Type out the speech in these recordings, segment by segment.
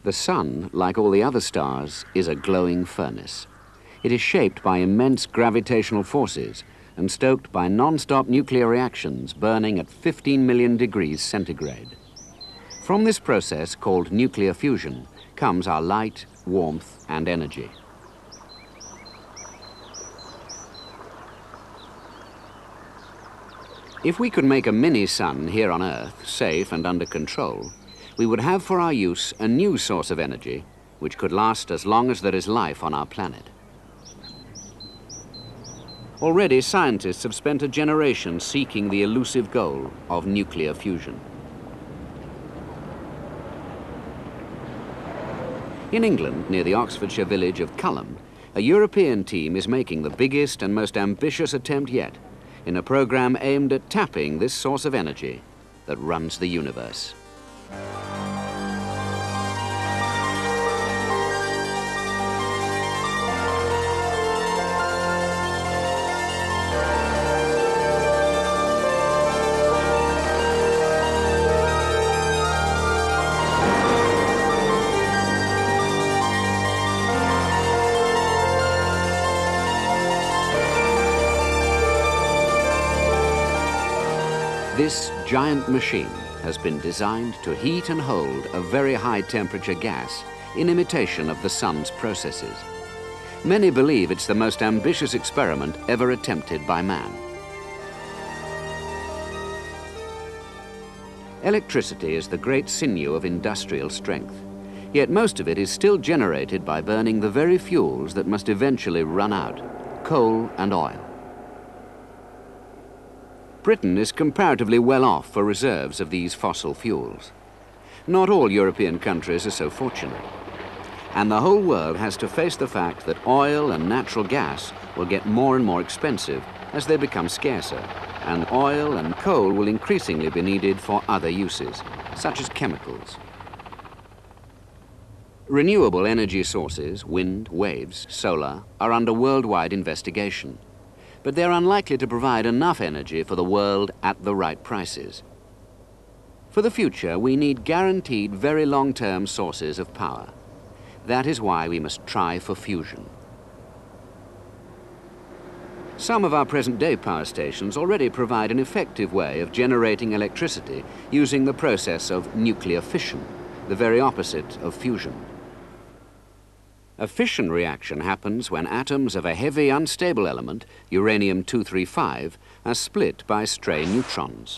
The sun, like all the other stars, is a glowing furnace. It is shaped by immense gravitational forces and stoked by non-stop nuclear reactions burning at 15 million degrees centigrade. From this process, called nuclear fusion, comes our light, warmth, and energy. If we could make a mini-sun here on Earth, safe and under control, we would have for our use a new source of energy which could last as long as there is life on our planet. Already, scientists have spent a generation seeking the elusive goal of nuclear fusion. In England, near the Oxfordshire village of Culham, a European team is making the biggest and most ambitious attempt yet in a program aimed at tapping this source of energy that runs the universe. This giant machine has been designed to heat and hold a very high temperature gas in imitation of the sun's processes. Many believe it's the most ambitious experiment ever attempted by man. Electricity is the great sinew of industrial strength, yet most of it is still generated by burning the very fuels that must eventually run out: coal and oil. Britain is comparatively well off for reserves of these fossil fuels. Not all European countries are so fortunate. And the whole world has to face the fact that oil and natural gas will get more and more expensive as they become scarcer, and oil and coal will increasingly be needed for other uses, such as chemicals. Renewable energy sources, wind, waves, solar, are under worldwide investigation, but they're unlikely to provide enough energy for the world at the right prices. For the future, we need guaranteed very long-term sources of power. That is why we must try for fusion. Some of our present-day power stations already provide an effective way of generating electricity using the process of nuclear fission, the very opposite of fusion. A fission reaction happens when atoms of a heavy, unstable element, uranium-235, are split by stray neutrons.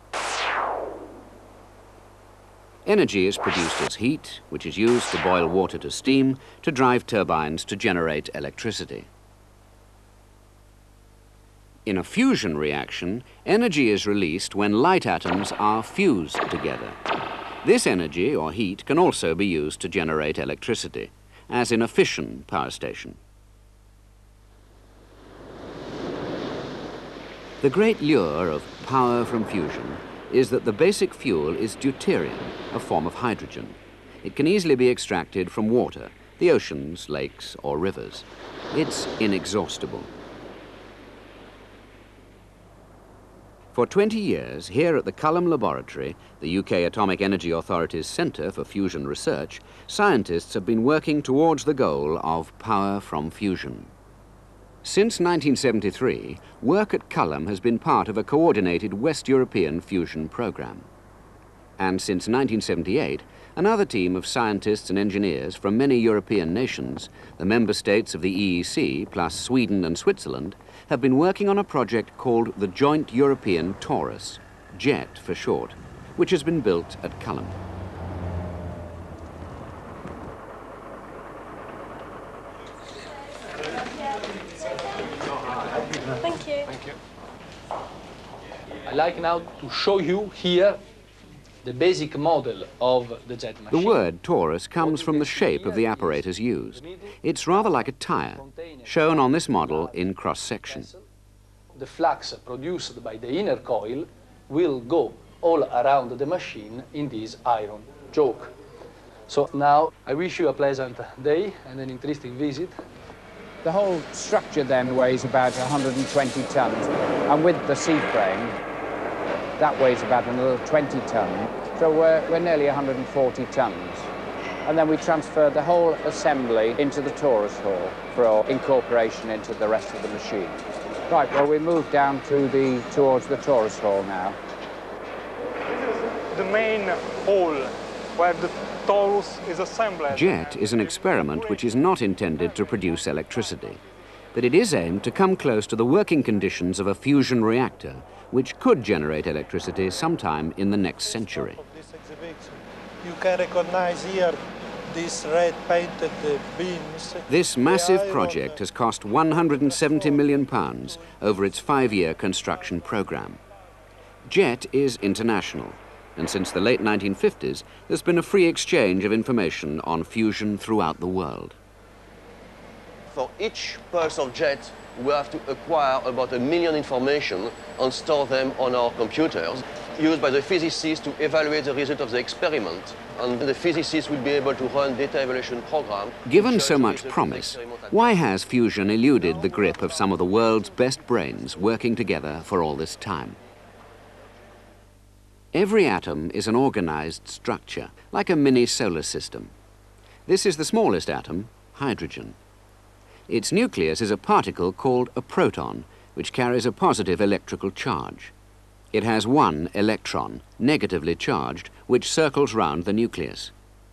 Energy is produced as heat, which is used to boil water to steam to drive turbines to generate electricity. In a fusion reaction, energy is released when light atoms are fused together. This energy, or heat, can also be used to generate electricity, as in a fission power station. The great lure of power from fusion is that the basic fuel is deuterium, a form of hydrogen. It can easily be extracted from water, the oceans, lakes, or rivers. It's inexhaustible. For 20 years, here at the Culham Laboratory, the UK Atomic Energy Authority's Centre for Fusion Research, scientists have been working towards the goal of power from fusion. Since 1973, work at Culham has been part of a coordinated West European fusion programme. And since 1978, another team of scientists and engineers from many European nations, the member states of the EEC plus Sweden and Switzerland, have been working on a project called the Joint European Torus, JET for short, which has been built at Culham. Thank you. Thank you. I'd like now to show you here the basic model of the jet machine. The word torus comes from the shape of the apparatus used. It's rather like a tire, shown on this model in cross-section. The flux produced by the inner coil will go all around the machine in this iron choke. So now I wish you a pleasant day and an interesting visit. The whole structure then weighs about 120 tons, and with the C-frame, that weighs about another 20 tons. So we're nearly 140 tons. and then we transfer the whole assembly into the Torus hall for incorporation into the rest of the machine. Right, well, we move down towards the Torus hall now. This is the main hall where the Torus is assembled. JET is an experiment which is not intended to produce electricity, but it is aimed to come close to the working conditions of a fusion reactor, which could generate electricity sometime in the next century. You can recognize here these red painted beams. This massive project has cost £170 million over its 5-year construction programme. JET is international, and since the late 1950s, there's been a free exchange of information on fusion throughout the world. For each pulse of jet, we have to acquire about 1 million information and store them on our computers, used by the physicists to evaluate the result of the experiment. And the physicists will be able to run data evaluation programs. Given so much promise, why has fusion eluded the grip of some of the world's best brains working together for all this time? Every atom is an organized structure, like a mini solar system. This is the smallest atom, hydrogen. Its nucleus is a particle called a proton, which carries a positive electrical charge. It has one electron, negatively charged, which circles round the nucleus.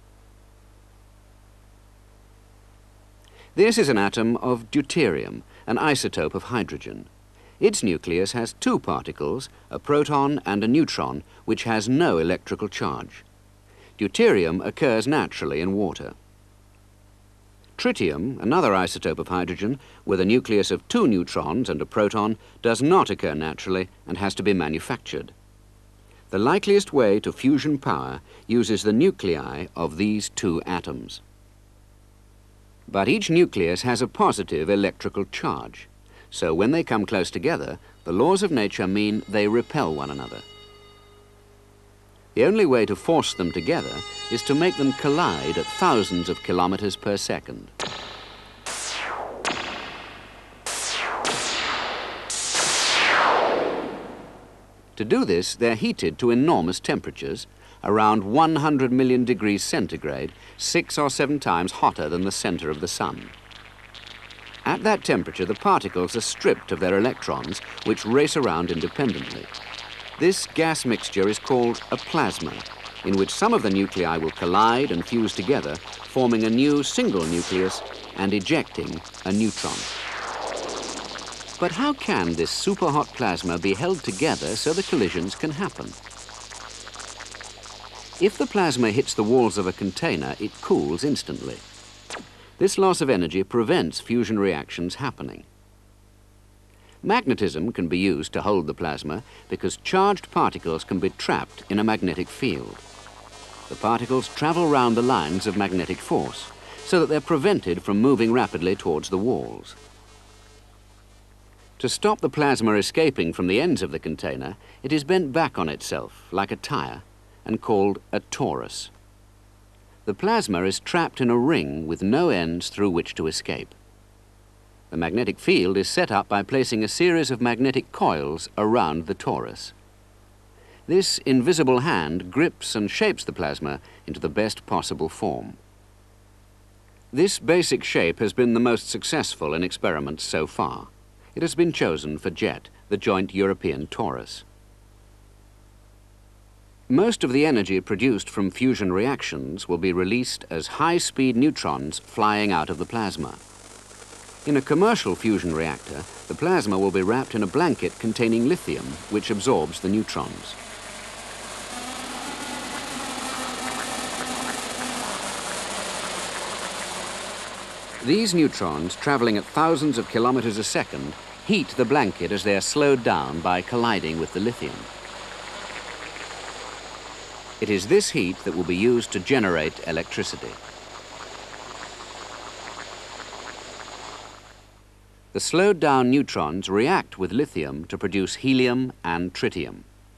This is an atom of deuterium, an isotope of hydrogen. Its nucleus has 2 particles, a proton and a neutron, which has no electrical charge. Deuterium occurs naturally in water. Tritium, another isotope of hydrogen, with a nucleus of 2 neutrons and a proton, does not occur naturally and has to be manufactured. The likeliest way to fusion power uses the nuclei of these 2 atoms. But each nucleus has a positive electrical charge, so when they come close together, the laws of nature mean they repel one another. The only way to force them together is to make them collide at thousands of kilometers per second. To do this, they're heated to enormous temperatures, around 100 million degrees centigrade, 6 or 7 times hotter than the center of the sun. At that temperature, the particles are stripped of their electrons, which race around independently. This gas mixture is called a plasma, in which some of the nuclei will collide and fuse together, forming a new single nucleus and ejecting a neutron. But how can this superhot plasma be held together so the collisions can happen? If the plasma hits the walls of a container, it cools instantly. This loss of energy prevents fusion reactions happening. Magnetism can be used to hold the plasma because charged particles can be trapped in a magnetic field. The particles travel round the lines of magnetic force so that they're prevented from moving rapidly towards the walls. To stop the plasma escaping from the ends of the container, it is bent back on itself like a tire and called a torus. The plasma is trapped in a ring with no ends through which to escape. The magnetic field is set up by placing a series of magnetic coils around the torus. This invisible hand grips and shapes the plasma into the best possible form. This basic shape has been the most successful in experiments so far. It has been chosen for JET, the Joint European Torus. Most of the energy produced from fusion reactions will be released as high-speed neutrons flying out of the plasma. In a commercial fusion reactor, the plasma will be wrapped in a blanket containing lithium, which absorbs the neutrons. These neutrons, traveling at thousands of kilometers a second, heat the blanket as they are slowed down by colliding with the lithium. It is this heat that will be used to generate electricity. The slowed down neutrons react with lithium to produce helium and tritium.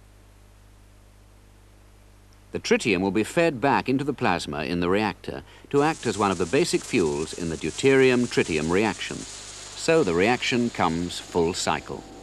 The tritium will be fed back into the plasma in the reactor to act as one of the basic fuels in the deuterium-tritium reaction. So the reaction comes full cycle.